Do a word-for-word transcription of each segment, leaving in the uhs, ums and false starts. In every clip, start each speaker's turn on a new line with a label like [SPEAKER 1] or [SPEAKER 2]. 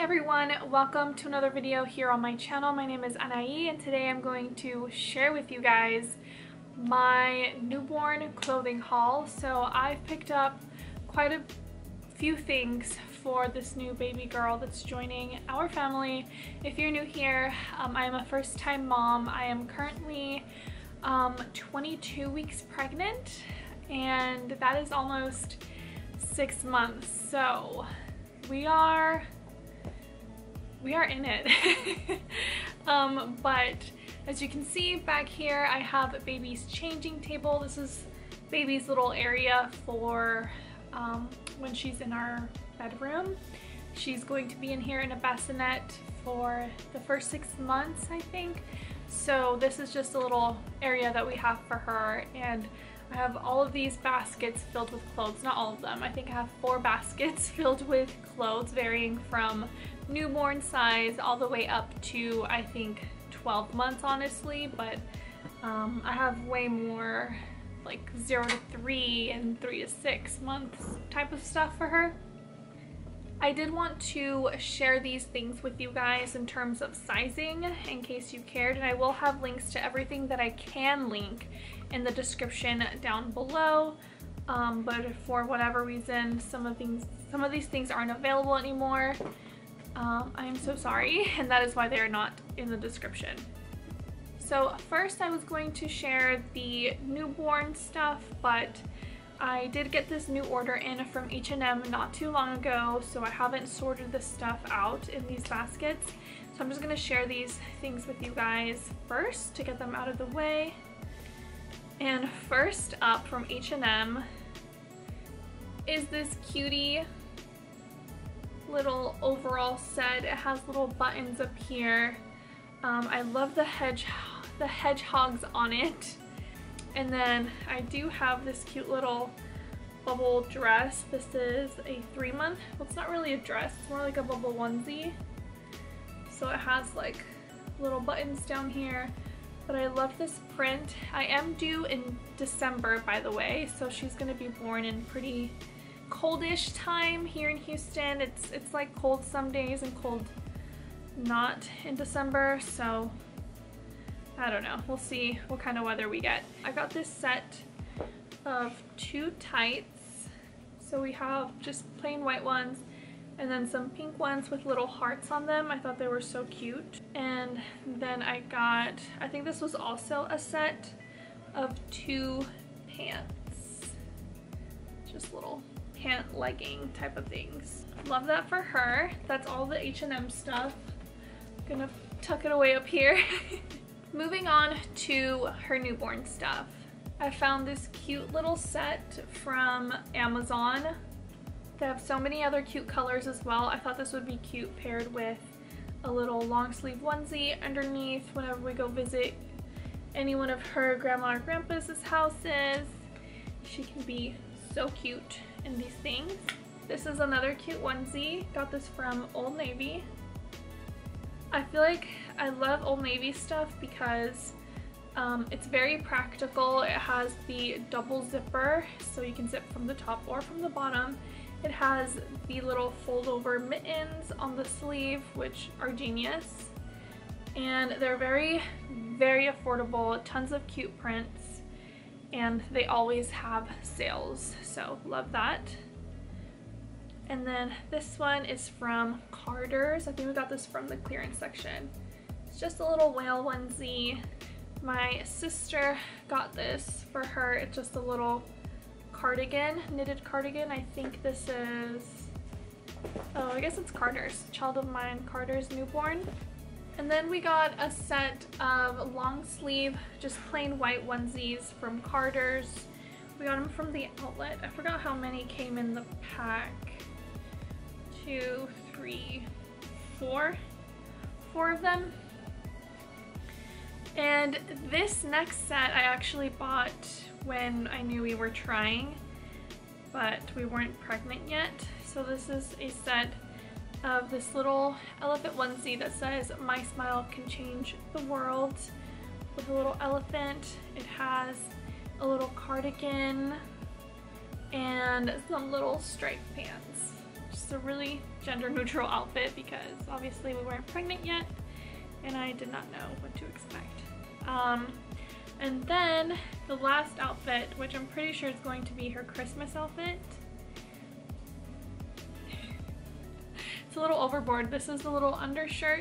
[SPEAKER 1] everyone, welcome to another video here on my channel. My name is Anaí and today I'm going to share with you guys my newborn clothing haul. So I've picked up quite a few things for this new baby girl that's joining our family. If you're new here, um, I am a first-time mom. I am currently um, twenty-two weeks pregnant and that is almost six months. So we are we are in it. um, but as you can see back here, I have baby's changing table. This is baby's little area for um, when she's in our bedroom. She's going to be in here in a bassinet for the first six months, I think. So this is just a little area that we have for her, and I have all of these baskets filled with clothes. Not all of them. I think I have four baskets filled with clothes varying from newborn size all the way up to I think twelve months, honestly, but um, I have way more like zero to three and three to six months type of stuff for her. I did want to share these things with you guys in terms of sizing in case you cared, and I will have links to everything that I can link in the description down below. Um, but for whatever reason, some of things, some of these things aren't available anymore. Um, I am so sorry, and that is why they are not in the description. So first I was going to share the newborn stuff, but I did get this new order in from H and M not too long ago, so I haven't sorted this stuff out in these baskets. So I'm just going to share these things with you guys first to get them out of the way. And first up from H and M is this cutie little overall set. It has little buttons up here. Um, I love the hedge the hedgehogs on it. And then I do have this cute little bubble dress. This is a three month, well, it's not really a dress, it's more like a bubble onesie. So it has like little buttons down here, but I love this print. I am due in December, by the way, so she's gonna be born in pretty coldish time here in Houston. It's, it's like cold some days and cold not in December, so I don't know. We'll see what kind of weather we get. I got this set of two tights. So we have just plain white ones and then some pink ones with little hearts on them. I thought they were so cute. And then I got, I think this was also a set of two pants. Just little pant legging type of things. Love that for her. That's all the H and M stuff. I'm gonna tuck it away up here. Moving on to her newborn stuff. I found this cute little set from Amazon. They have so many other cute colors as well. I thought this would be cute paired with a little long sleeve onesie underneath whenever we go visit any one of her grandma or grandpa's houses. She can be so cute in these things. This is another cute onesie. Got this from Old Navy. I feel like I love Old Navy stuff because um, it's very practical. It has the double zipper, so you can zip from the top or from the bottom. It has the little fold over mittens on the sleeve, which are genius. And they're very, very affordable, tons of cute prints, and they always have sales, so love that. And then this one is from Karud's. I think we got this from the clearance section. It's just a little whale onesie. My sister got this for her. It's just a little cardigan, knitted cardigan. I think this is, oh, I guess it's Carter's, child of mine, Carter's newborn. And then we got a set of long sleeve, just plain white onesies from Carter's. We got them from the outlet. I forgot how many came in the pack. Two, three, four, four of them. And this next set I actually bought when I knew we were trying, but we weren't pregnant yet. So this is a set of this little elephant onesie that says, "My smile can change the world," with a little elephant. It has a little cardigan and some little striped pants. Just a really gender neutral outfit because obviously we weren't pregnant yet and I did not know what to expect. Um, and then the last outfit, which I'm pretty sure is going to be her Christmas outfit. It's a little overboard. This is the little undershirt.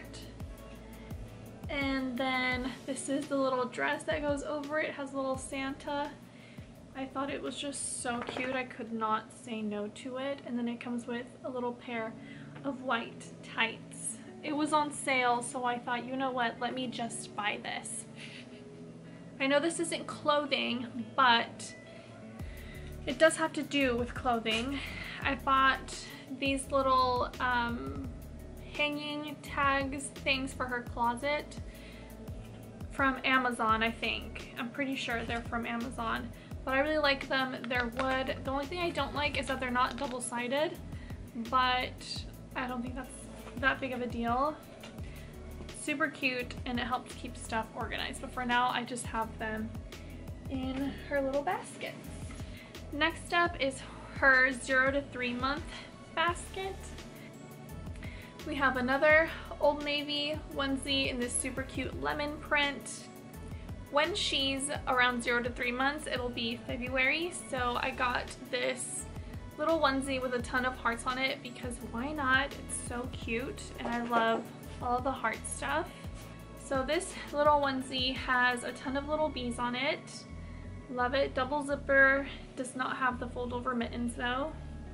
[SPEAKER 1] And then this is the little dress that goes over it. It has a little Santa. I thought it was just so cute. I could not say no to it. And then it comes with a little pair of white tights. It was on sale, so I thought, you know what, let me just buy this. I know this isn't clothing, but it does have to do with clothing. I bought these little um, hanging tags things for her closet from Amazon, I think. I'm pretty sure they're from Amazon, but I really like them. They're wood. The only thing I don't like is that they're not double-sided, but I don't think that's that big of a deal. Super cute, and it helps keep stuff organized, but for now I just have them in her little basket. Next up is her zero to three month basket. We have another Old Navy onesie in this super cute lemon print. When she's around zero to three months, it'll be February, so I got this little onesie with a ton of hearts on it because why not? It's so cute and I love all the heart stuff. So this little onesie has a ton of little bees on it. Love it. Double zipper. Does not have the fold over mittens though,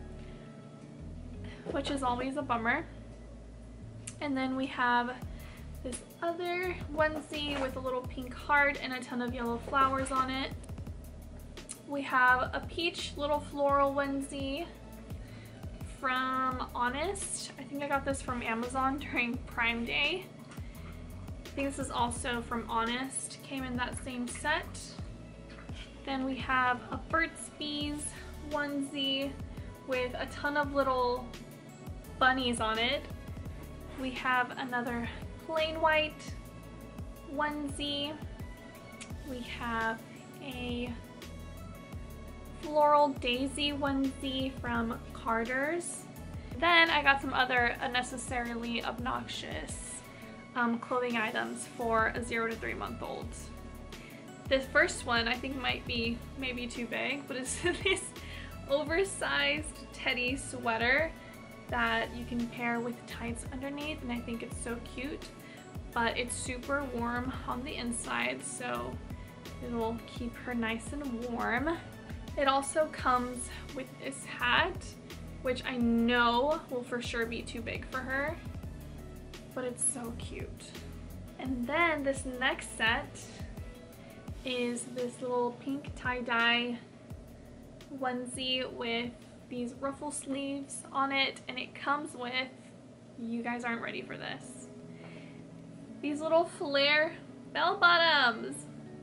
[SPEAKER 1] which is always a bummer. And then we have this other onesie with a little pink heart and a ton of yellow flowers on it. We have a peach little floral onesie from Honest. I think I got this from Amazon during Prime Day. I think this is also from Honest. Came in that same set. Then we have a Burt's Bees onesie with a ton of little bunnies on it. We have another plain white onesie. We have a floral daisy onesie from Carter's. Then I got some other unnecessarily obnoxious um, clothing items for a zero to three month old. This first one I think might be maybe too big, but it's this oversized teddy sweater that you can pair with tights underneath, and I think it's so cute, but it's super warm on the inside, so it'll keep her nice and warm. It also comes with this hat, which I know will for sure be too big for her, but it's so cute. And then this next set is this little pink tie-dye onesie with these ruffle sleeves on it, and it comes with, you guys aren't ready for this, these little flare bell bottoms.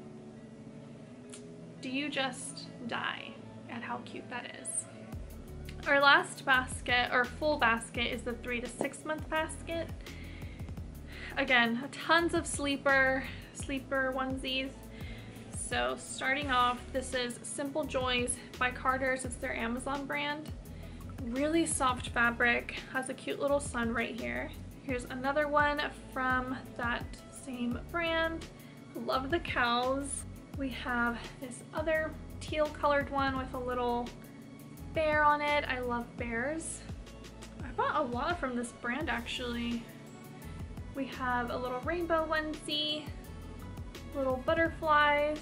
[SPEAKER 1] Do you just die at how cute that is? Our last basket, or full basket, is the three to six month basket. Again, tons of sleeper, sleeper onesies. So starting off, this is Simple Joys by Carter's. It's their Amazon brand. Really soft fabric, has a cute little sun right here. Here's another one from that same brand. Love the cows. We have this other teal colored one with a little bear on it. I love bears. I bought a lot from this brand actually. We have a little rainbow onesie, little butterflies.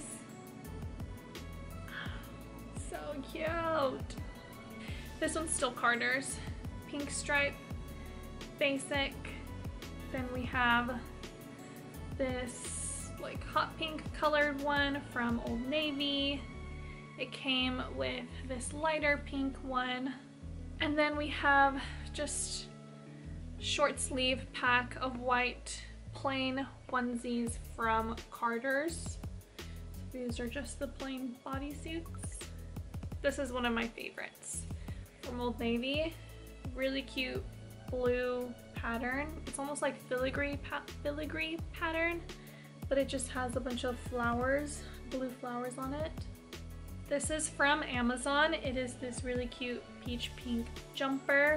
[SPEAKER 1] So cute. This one's still Carter's. Pink stripe, basic. Then we have this like hot pink colored one from Old Navy. It came with this lighter pink one. And then we have just short sleeve pack of white plain onesies from Carter's. These are just the plain bodysuits. This is one of my favorites from Old Navy. Really cute blue pattern. It's almost like filigree, pa filigree pattern, but it just has a bunch of flowers, blue flowers on it. This is from Amazon. It is this really cute peach pink jumper.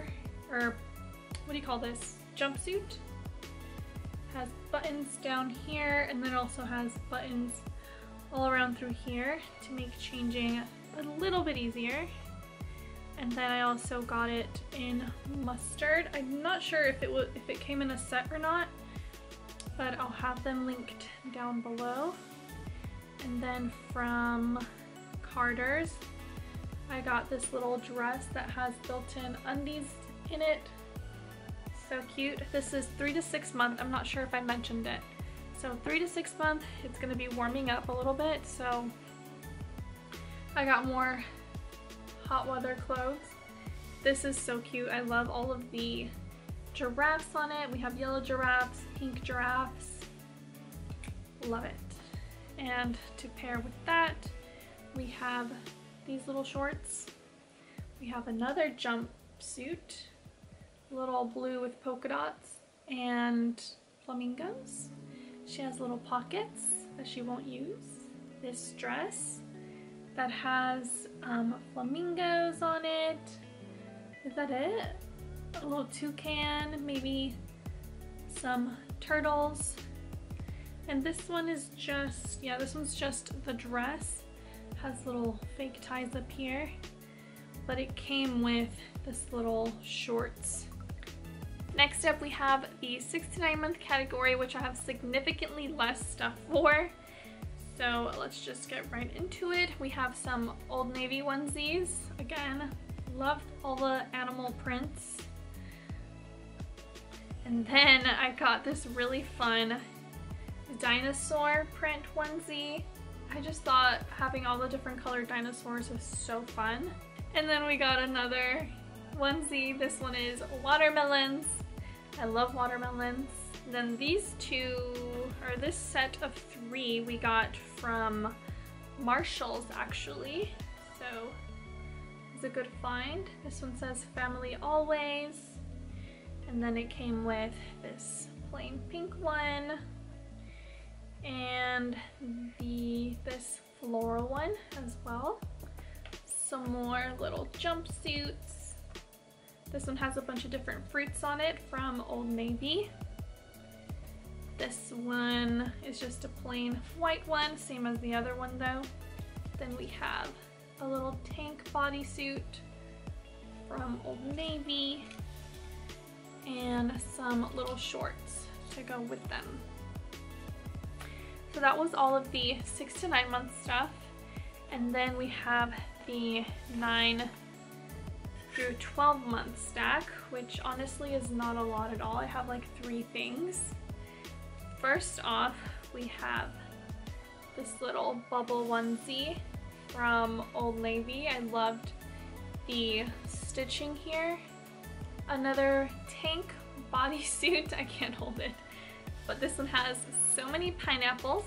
[SPEAKER 1] or what do you call this, jumpsuit. Has buttons down here, and then also has buttons all around through here to make changing a little bit easier. And then I also got it in mustard. I'm not sure if it would if it came in a set or not, but I'll have them linked down below. And then from Carter's, I got this little dress that has built-in undies in it. So cute. This is three to six month. I'm not sure if I mentioned it. So three to six month, it's gonna be warming up a little bit. So I got more hot weather clothes. This is so cute. I love all of the giraffes on it. We have yellow giraffes, pink giraffes. Love it. And to pair with that, we have these little shorts. We have another jumpsuit, little blue with polka dots and flamingos. She has little pockets that she won't use. This dress that has um, flamingos on it. Is that it? A little toucan, maybe some turtles. And this one is just, yeah, this one's just the dress. Has little fake ties up here, but it came with this little shorts. Next up we have the six to nine month category, which I have significantly less stuff for. So let's just get right into it. We have some Old Navy onesies. Again, love all the animal prints. And then I got this really fun dinosaur print onesie. I just thought having all the different colored dinosaurs was so fun. And then we got another onesie. This one is watermelons. I love watermelons. Then these two, or this set of three, we got from Marshall's actually. So it's a good find. This one says family always. And then it came with this plain pink one. And the this floral one as well. Some more little jumpsuits. This one has a bunch of different fruits on it from Old Navy. This one is just a plain white one, same as the other one though. Then we have a little tank bodysuit from Old Navy and some little shorts to go with them. So that was all of the six to nine month stuff. And then we have the nine through twelve month stack, which honestly is not a lot at all. I have like three things. First off, we have this little bubble onesie from Old Navy. I loved the stitching here. Another tank bodysuit. I can't hold it. But this one has so many pineapples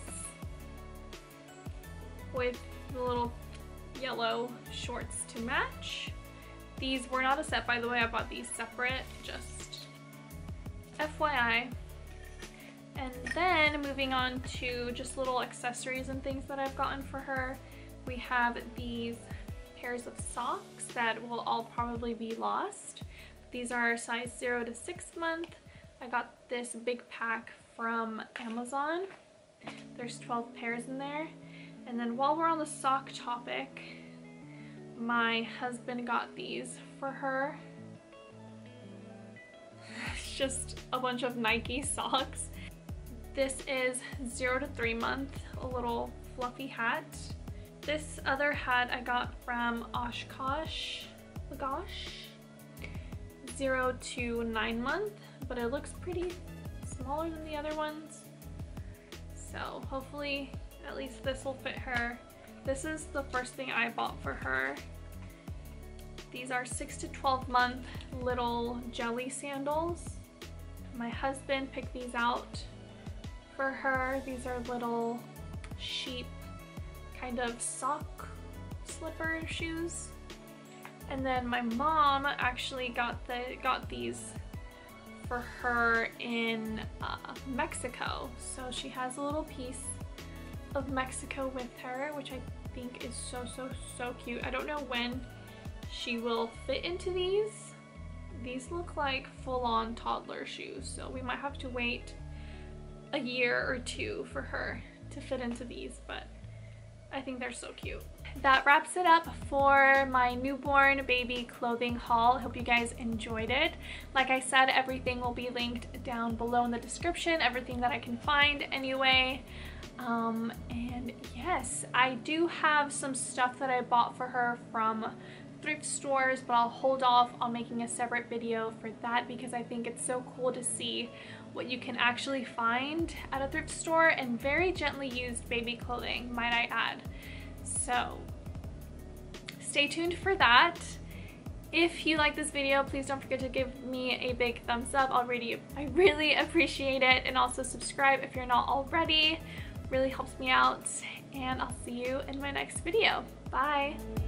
[SPEAKER 1] with the little yellow shorts to match. These were not a set, by the way. I bought these separate, just F Y I. And then moving on to just little accessories and things that I've gotten for her. We have these pairs of socks that will all probably be lost. These are size zero to six month. I got this big pack from Amazon. There's twelve pairs in there. And then while we're on the sock topic, my husband got these for her. It's just a bunch of Nike socks. This is zero to three month, a little fluffy hat. This other hat I got from Oshkosh, Gosh, zero to nine month, but it looks pretty smaller than the other ones. So hopefully at least this will fit her. This is the first thing I bought for her. These are six to twelve month little jelly sandals. My husband picked these out for her. These are little sheep kind of sock slipper shoes. And then my mom actually got the got these for her in uh, Mexico. So she has a little piece of Mexico with her, which I think is so, so, so cute. I don't know when she will fit into these, these look like full-on toddler shoes, so we might have to wait a year or two for her to fit into these, but I think they're so cute. That wraps it up for my newborn baby clothing haul. I hope you guys enjoyed it. Like I said, everything will be linked down below in the description, everything that I can find anyway. Um, and yes, I do have some stuff that I bought for her from thrift stores, but I'll hold off on making a separate video for that because I think it's so cool to see what you can actually find at a thrift store, and very gently used baby clothing, might I add. So stay tuned for that. If you like this video, please don't forget to give me a big thumbs up. I'll really, I really appreciate it. And also subscribe if you're not already. Really helps me out. And I'll see you in my next video. Bye.